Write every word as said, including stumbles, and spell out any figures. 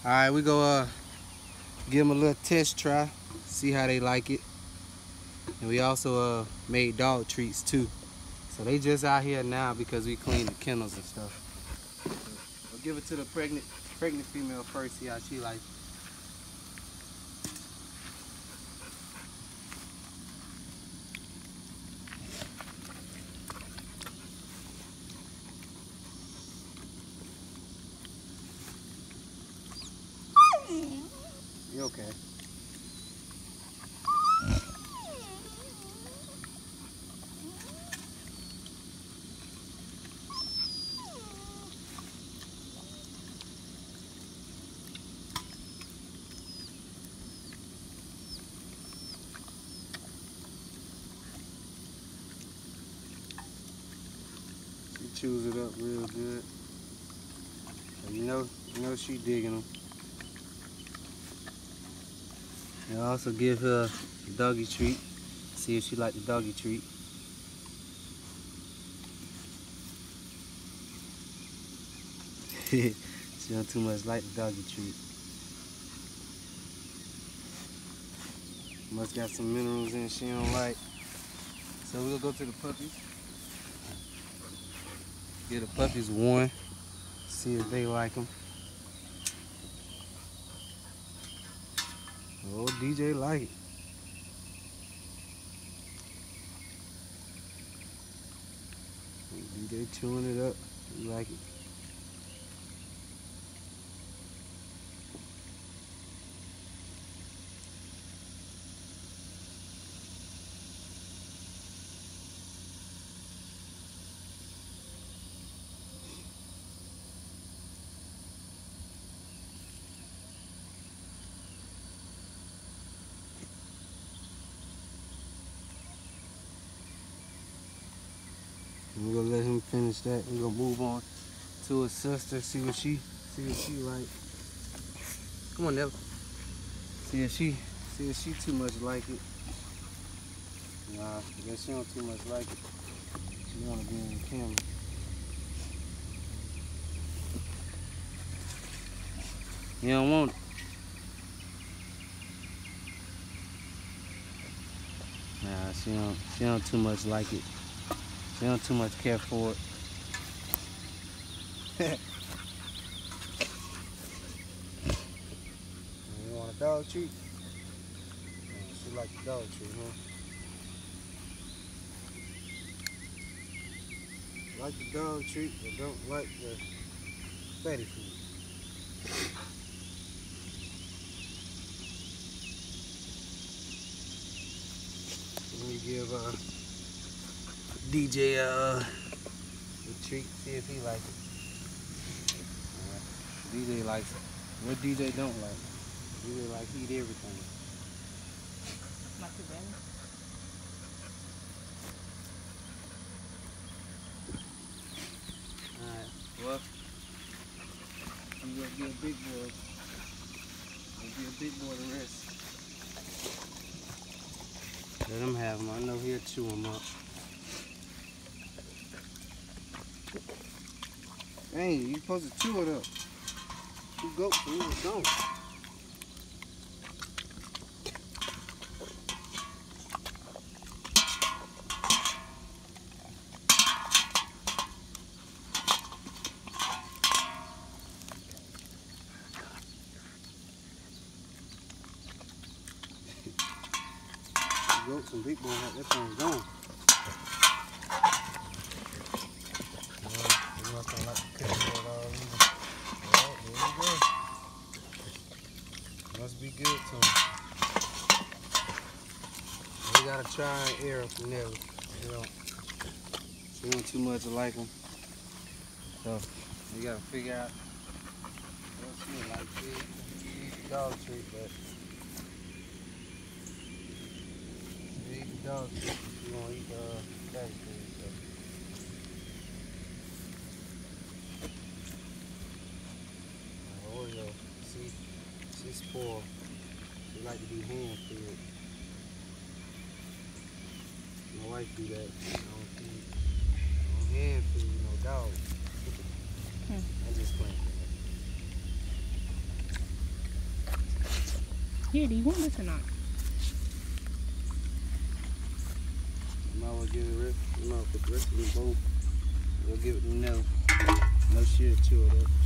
All right, we go uh give them a little test try, see how they like it. And we also uh made dog treats too. So they just out here now because we cleaned the kennels and stuff. We'll give it to the pregnant pregnant female first, see how she likes it. You okay? She chews it up real good. So you know, you know she digging them. And I also give her a doggy treat. See if she like the doggy treat. She don't too much like the doggy treat. Must got some minerals in she don't like. So we'll go to the puppies. Get the puppies one. See if they like them. Oh, D J like it. D J chewing it up. He like it. We're gonna let him finish that. We're gonna move on to his sister, see what she see what she like. Come on, Nella. See if she see if she too much like it. Nah, I guess she don't too much like it. She wanna be in the camera. You don't want it. Nah, she don't she don't too much like it. She don't too much care for it. You want a dog treat? Yeah, she like the dog treat, huh? Like the dog treat, but don't like the fatty food. Let me give uh, D J uh, a treat, see if he likes it. Yeah. D J likes it. What D J don't like? D J like eat everything. Not too bad. Alright, well, you gotta be a big boy. You'll be a big boy to rest. Let him have them. I know he'll chew them up. Dang, you supposed to chew it up. You go, you don't. Goats and big boy, that thing's gone. Well, nothing like the cookie at all either. Well, there you go. Must be good to him. We gotta try and air from there. You know, she don't too much like them. So we gotta figure out what she like. She eat the dog treat, but dog treat if you want to eat the uh, fatty food. So. Uh, Oreo, see, she's spoiled. She like to be hand fed. My wife do that. I don't feed, I don't hand feed no dog. Hmm. I just playing. Here, do you want this or not? I might well give it the rest. I might put the rest of them both. We'll give it no. No shit to it.